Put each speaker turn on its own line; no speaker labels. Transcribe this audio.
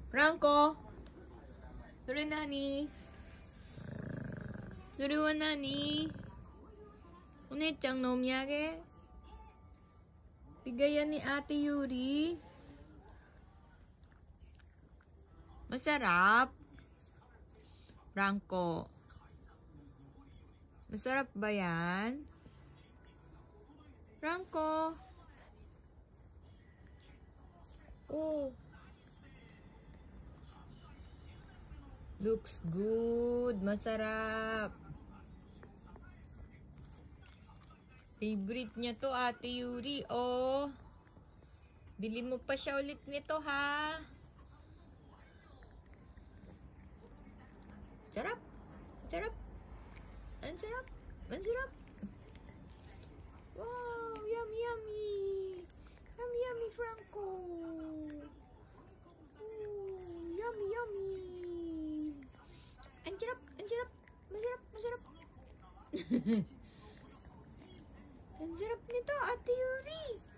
Franco? それ何？それは何？お姉ちゃんのお土産？Bigayan ni Ate Yuri. Masarap? Franco? Masarap ba yan? Franco? Oh. Looks good. Masarap. Favorite niya to, Ate Yuri. Oh. Bili mo pa siya ulit nito, ha? Sarap. Sarap. Ang sarap. Ang sarap. Wow. Yummy, yummy. Yummy, yummy, Franco. Ooh, yummy, yummy. Ang sarap. Ang sarap. Masarap. Masarap. Ang sarap nito, Ate Yuri.